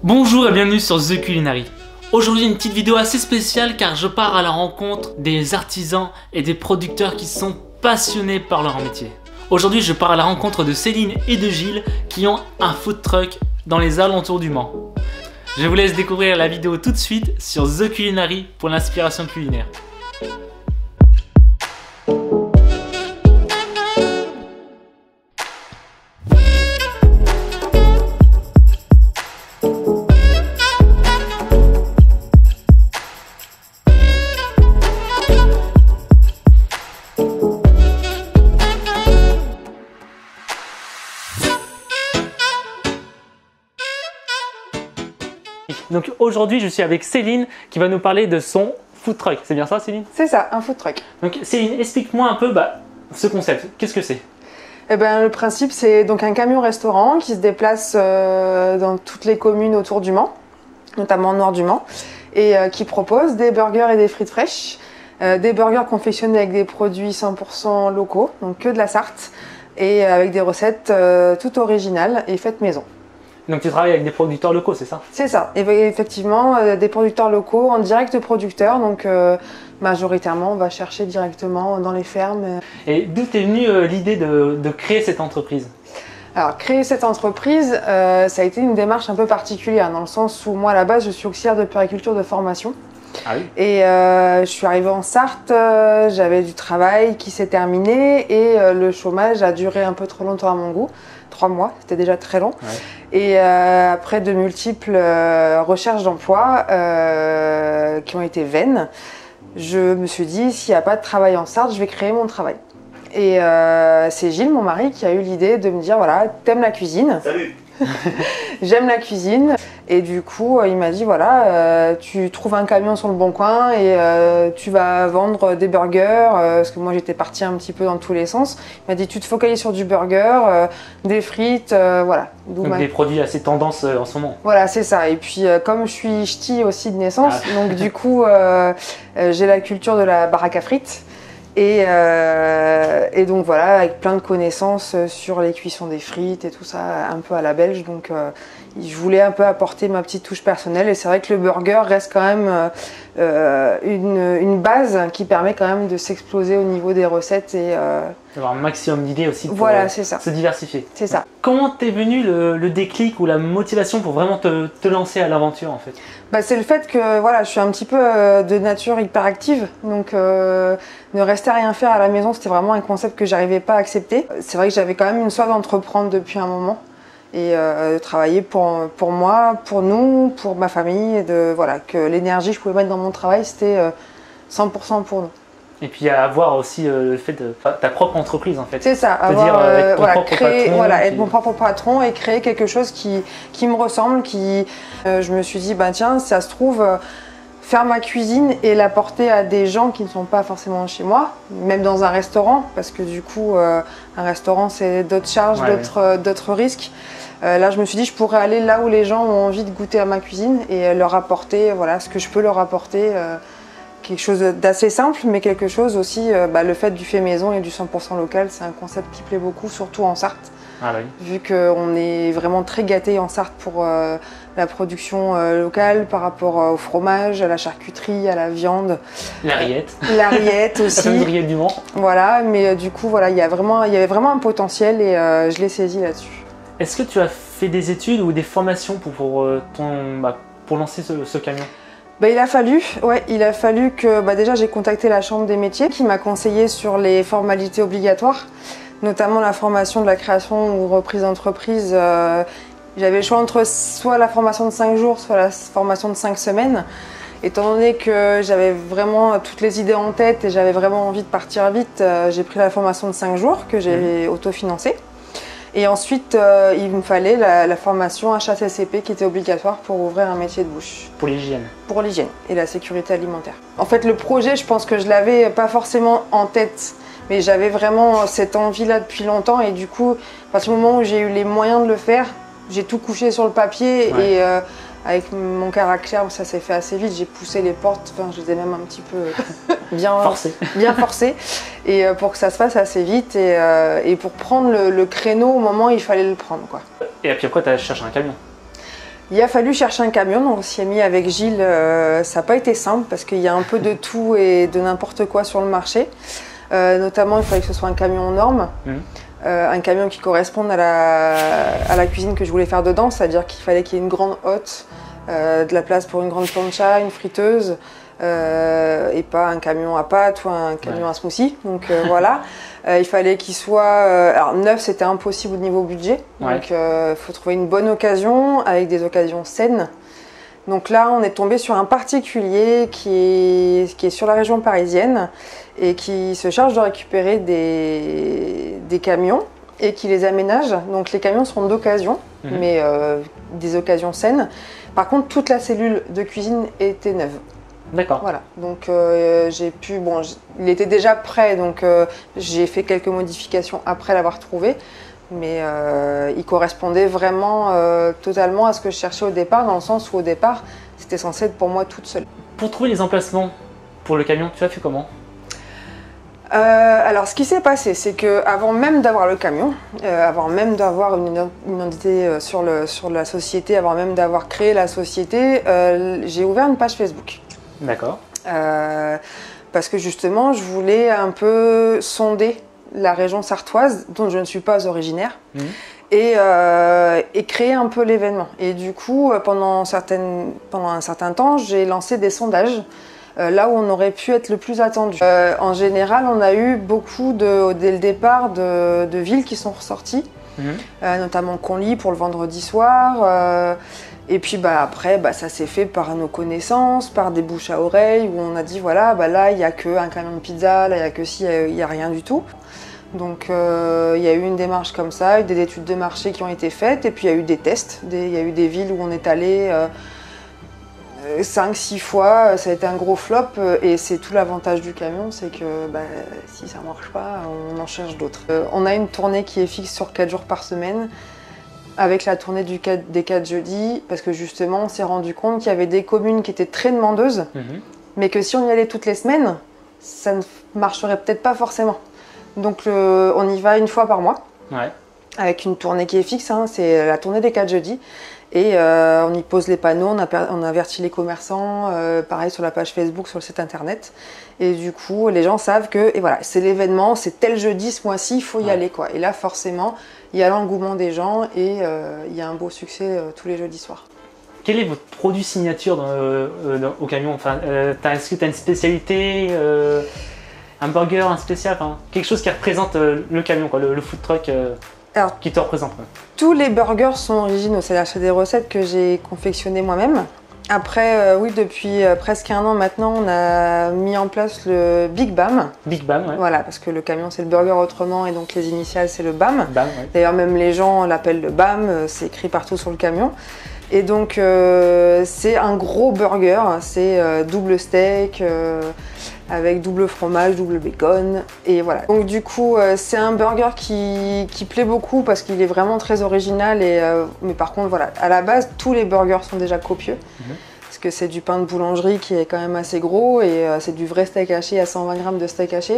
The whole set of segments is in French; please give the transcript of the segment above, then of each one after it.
Bonjour et bienvenue sur The Culinary. Aujourd'hui une petite vidéo assez spéciale car je pars à la rencontre des artisans et des producteurs qui sont passionnés par leur métier. Aujourd'hui je pars à la rencontre de Céline et de Gilles qui ont un food truck dans les alentours du Mans. Je vous laisse découvrir la vidéo tout de suite sur The Culinary pour l'inspiration culinaire. Donc aujourd'hui je suis avec Céline qui va nous parler de son food truck. C'est bien ça Céline? C'est ça, un food truck. Donc Céline, explique-moi un peu ce concept. Qu'est-ce que c'est? Eh ben, le principe c'est donc un camion restaurant qui se déplace dans toutes les communes autour du Mans, notamment au nord du Mans, et qui propose des burgers et des frites fraîches. Des burgers confectionnés avec des produits 100% locaux, donc que de la Sarthe, et avec des recettes toutes originales et faites maison. Donc tu travailles avec des producteurs locaux, c'est ça? C'est ça, et effectivement, des producteurs locaux en direct producteur, donc majoritairement on va chercher directement dans les fermes. Et d'où t'es venue l'idée de créer cette entreprise? Alors créer cette entreprise, ça a été une démarche un peu particulière, dans le sens où moi à la base je suis auxiliaire de puériculture de formation. Ah oui. Et je suis arrivée en Sarthe, j'avais du travail qui s'est terminé et le chômage a duré un peu trop longtemps à mon goût. 3 mois, c'était déjà très long. Ouais. Et après de multiples recherches d'emploi qui ont été vaines, je me suis dit, s'il n'y a pas de travail en Sarthe, je vais créer mon travail. Et c'est Gilles, mon mari, qui a eu l'idée de me dire, voilà, t'aimes la cuisine? Salut. J'aime la cuisine. Et du coup, il m'a dit, voilà, tu trouves un camion sur le bon coin et tu vas vendre des burgers, parce que moi j'étais partie un petit peu dans tous les sens. Il m'a dit, tu te focalises sur du burger, des frites, voilà. Donc des produits assez tendance en ce moment. Voilà, c'est ça. Et puis comme je suis ch'ti aussi de naissance, donc du coup, j'ai la culture de la baraque à frites. Et donc voilà, avec plein de connaissances sur les cuissons des frites et tout ça, un peu à la belge. Donc je voulais un peu apporter ma petite touche personnelle. Et c'est vrai que le burger reste quand même une base qui permet quand même de s'exploser au niveau des recettes et d'avoir un maximum d'idées aussi pour voilà, c'est ça. Se diversifier. C'est ça. Comment t'es venu le déclic ou la motivation pour vraiment te lancer à l'aventure en fait? C'est le fait que voilà, je suis un petit peu de nature hyperactive, donc ne rester à rien faire à la maison, c'était vraiment un concept que j'arrivais pas à accepter. C'est vrai que j'avais quand même une soif d'entreprendre depuis un moment et de travailler pour moi, pour nous, pour ma famille, et voilà, que l'énergie que je pouvais mettre dans mon travail, c'était 100% pour nous. Et puis avoir aussi le fait de ta propre entreprise en fait. C'est ça, être mon propre patron et créer quelque chose qui me ressemble, je me suis dit, tiens, ça se trouve, faire ma cuisine et l'apporter à des gens qui ne sont pas forcément chez moi, même dans un restaurant, parce que du coup, un restaurant c'est d'autres charges, d'autres risques. Là, je me suis dit, je pourrais aller là où les gens ont envie de goûter à ma cuisine et leur apporter ce que je peux leur apporter. Quelque chose d'assez simple, mais quelque chose aussi, le fait du fait maison et du 100% local, c'est un concept qui plaît beaucoup, surtout en Sarthe. Ah oui. Vu qu'on est vraiment très gâtés en Sarthe pour la production locale par rapport au fromage, à la charcuterie, à la viande. La rillette. La rillette aussi. La rillette du Mans. Voilà, mais du coup, voilà, il y avait vraiment un potentiel et je l'ai saisi là-dessus. Est-ce que tu as fait des études ou des formations pour lancer ce camion? Il a fallu que déjà j'ai contacté la Chambre des métiers qui m'a conseillé sur les formalités obligatoires, notamment la formation de la création ou reprise d'entreprise. J'avais le choix entre soit la formation de 5 jours, soit la formation de 5 semaines. Étant donné que j'avais vraiment toutes les idées en tête et j'avais vraiment envie de partir vite, j'ai pris la formation de 5 jours que j'ai autofinancée. Et ensuite, il me fallait la formation HACCP qui était obligatoire pour ouvrir un métier de bouche. Pour l'hygiène. Pour l'hygiène et la sécurité alimentaire. En fait, le projet, je pense que je l'avais pas forcément en tête, mais j'avais vraiment cette envie-là depuis longtemps. Et du coup, à partir du moment où j'ai eu les moyens de le faire, j'ai tout couché sur le papier et avec mon caractère, ça s'est fait assez vite. J'ai poussé les portes, je les ai même un petit peu bien forcées. Et pour que ça se fasse assez vite et pour prendre le créneau au moment où il fallait le prendre, quoi. Et puis après, tu as cherché un camion? Il a fallu chercher un camion, donc on s'y est mis avec Gilles. Ça n'a pas été simple parce qu'il y a un peu de tout et de n'importe quoi sur le marché. Notamment, il fallait que ce soit un camion aux normes, un camion qui corresponde à la cuisine que je voulais faire dedans, c'est-à-dire qu'il fallait qu'il y ait une grande hotte, de la place pour une grande plancha, une friteuse, et pas un camion à pâtes ou un camion à smoothie. Donc voilà, il fallait qu'il soit... alors neuf, c'était impossible au niveau budget, donc il faut trouver une bonne occasion avec des occasions saines. Donc là, on est tombé sur un particulier qui est sur la région parisienne et qui se charge de récupérer des camions et qui les aménage. Donc les camions sont d'occasion, mais des occasions saines. Par contre, toute la cellule de cuisine était neuve. D'accord. Voilà, donc j'ai pu... Bon, il était déjà prêt, donc j'ai fait quelques modifications après l'avoir trouvé. Mais il correspondait vraiment totalement à ce que je cherchais au départ, dans le sens où au départ, c'était censé être pour moi toute seule. Pour trouver les emplacements pour le camion, tu as fait comment? Alors ce qui s'est passé, c'est qu'avant même d'avoir le camion, avant même d'avoir une identité sur la société, avant même d'avoir créé la société, j'ai ouvert une page Facebook. D'accord. Parce que justement, je voulais un peu sonder la région sarthoise, dont je ne suis pas originaire, et créer un peu l'événement. Et du coup, pendant un certain temps, j'ai lancé des sondages, là où on aurait pu être le plus attendu. En général, on a eu beaucoup, dès le départ, de villes qui sont ressorties, notamment Conly pour le vendredi soir. Et puis après, ça s'est fait par nos connaissances, par des bouches à oreille, où on a dit voilà, là il n'y a qu'un camion de pizza, là il n'y a que ci, il n'y a rien du tout. Donc il y a eu une démarche comme ça, des études de marché qui ont été faites, et puis il y a eu des tests. Il y a eu des villes où on est allé 5-6 fois, ça a été un gros flop, et c'est tout l'avantage du camion, c'est que si ça ne marche pas, on en cherche d'autres. On a une tournée qui est fixe sur 4 jours par semaine, avec la tournée des 4 jeudis, parce que justement on s'est rendu compte qu'il y avait des communes qui étaient très demandeuses, mais que si on y allait toutes les semaines, ça ne marcherait peut-être pas forcément. Donc on y va une fois par mois, avec une tournée qui est fixe, c'est la tournée des 4 jeudis. Et on y pose les panneaux, on avertit les commerçants, pareil sur la page Facebook, sur le site internet. Et du coup, les gens savent que voilà, c'est l'événement, c'est tel jeudi ce mois-ci, il faut y aller, quoi. Et là, forcément, il y a l'engouement des gens et il y a un beau succès tous les jeudis soirs. Quel est votre produit signature au camion? Est-ce que tu as une spécialité, un burger, un spécial, quelque chose qui représente le camion, quoi, le food truck alors, qui te représente? Tous les burgers sont originaux, c'est-à-dire c'est des recettes que j'ai confectionnées moi-même. Après, oui, depuis presque un an maintenant, on a mis en place le Big Bam. Big Bam, ouais. Voilà, parce que le camion c'est le burger autrement et donc les initiales c'est le BAM. BAM, ouais. D'ailleurs, même les gens l'appellent le BAM, c'est écrit partout sur le camion. Et donc, c'est un gros burger, c'est double steak, avec double fromage, double bacon, et voilà. Donc du coup, c'est un burger qui plaît beaucoup parce qu'il est vraiment très original, mais par contre, voilà, à la base, tous les burgers sont déjà copieux, parce que c'est du pain de boulangerie qui est quand même assez gros, et c'est du vrai steak haché à 120 grammes de steak haché,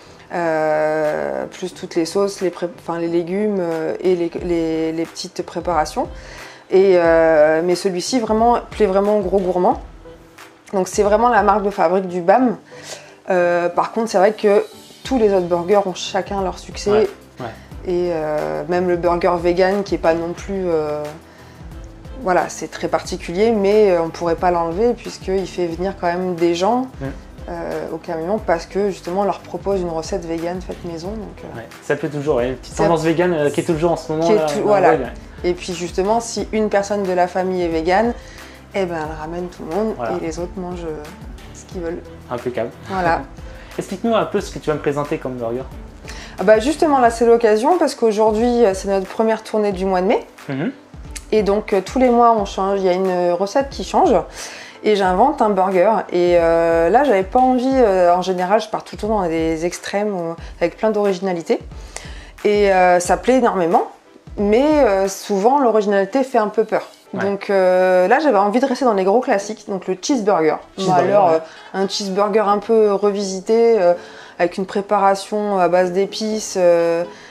plus toutes les sauces, les légumes et les petites préparations. Mais celui-ci plaît vraiment aux gros gourmands. Donc c'est vraiment la marque de fabrique du BAM. Par contre, c'est vrai que tous les autres burgers ont chacun leur succès. Et même le burger vegan qui n'est pas non plus... voilà, c'est très particulier, mais on ne pourrait pas l'enlever puisqu'il fait venir quand même des gens au camion parce que justement on leur propose une recette vegan faite maison. Donc, ça plaît toujours, une petite tendance vegan qui est toujours en ce moment. Voilà. Et puis justement, si une personne de la famille est végane, eh ben, elle ramène tout le monde et les autres mangent ce qu'ils veulent. Impeccable. Voilà. Explique-nous un peu ce que tu vas me présenter comme burger. Justement, là, c'est l'occasion parce qu'aujourd'hui, c'est notre première tournée du mois de mai. Et donc, tous les mois, on change. Il y a une recette qui change. Et j'invente un burger. Et là, j'avais pas envie. En général, je pars tout le temps dans des extrêmes avec plein d'originalité. Et ça plaît énormément. Mais souvent, l'originalité fait un peu peur. Donc là, j'avais envie de rester dans les gros classiques, donc le cheeseburger. Alors, un cheeseburger un peu revisité, avec une préparation à base d'épices,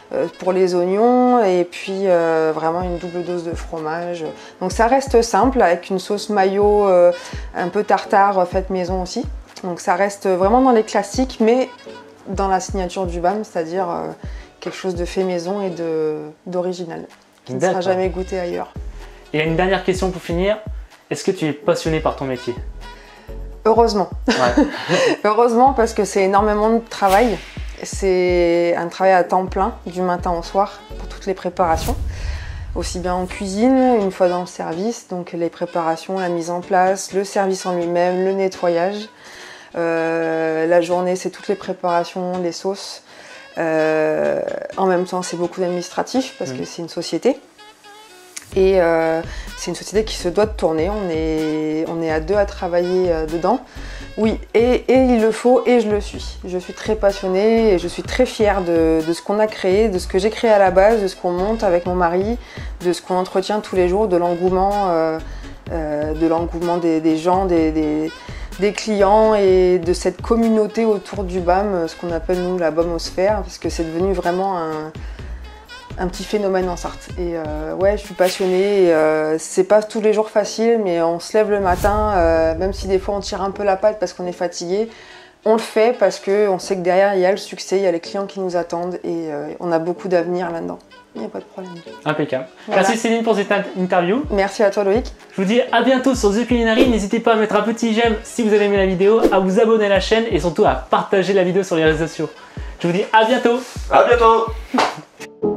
pour les oignons et puis vraiment une double dose de fromage. Donc ça reste simple avec une sauce mayo un peu tartare faite maison aussi. Donc ça reste vraiment dans les classiques mais dans la signature du BAM, c'est-à-dire quelque chose de fait maison et d'original, qui ne sera jamais goûté ailleurs. Et une dernière question pour finir, est-ce que tu es passionné par ton métier? Heureusement. Ouais. Heureusement parce que c'est énormément de travail. C'est un travail à temps plein, du matin au soir, pour toutes les préparations. Aussi bien en cuisine, une fois dans le service, donc les préparations, la mise en place, le service en lui-même, le nettoyage. La journée, c'est toutes les préparations, les sauces. En même temps, c'est beaucoup d'administratif parce que c'est une société. Et c'est une société qui se doit de tourner. On est à deux à travailler dedans. Oui, et il le faut et je le suis. Je suis très passionnée et je suis très fière de ce qu'on a créé, de ce que j'ai créé à la base, de ce qu'on monte avec mon mari, de ce qu'on entretient tous les jours, de l'engouement des gens, des clients et de cette communauté autour du BAM, ce qu'on appelle nous la BAMosphère, parce que c'est devenu vraiment un petit phénomène en Sarthe. Et ouais, je suis passionnée, c'est pas tous les jours facile, mais on se lève le matin, même si des fois on tire un peu la patte parce qu'on est fatigué, on le fait parce qu'on sait que derrière il y a le succès, il y a les clients qui nous attendent et on a beaucoup d'avenir là-dedans. Il n'y a pas de problème. Impeccable. Voilà. Merci Céline pour cette interview. Merci à toi Loïc. Je vous dis à bientôt sur The Culinary. N'hésitez pas à mettre un petit j'aime si vous avez aimé la vidéo, à vous abonner à la chaîne et surtout à partager la vidéo sur les réseaux sociaux. Je vous dis à bientôt. À bientôt.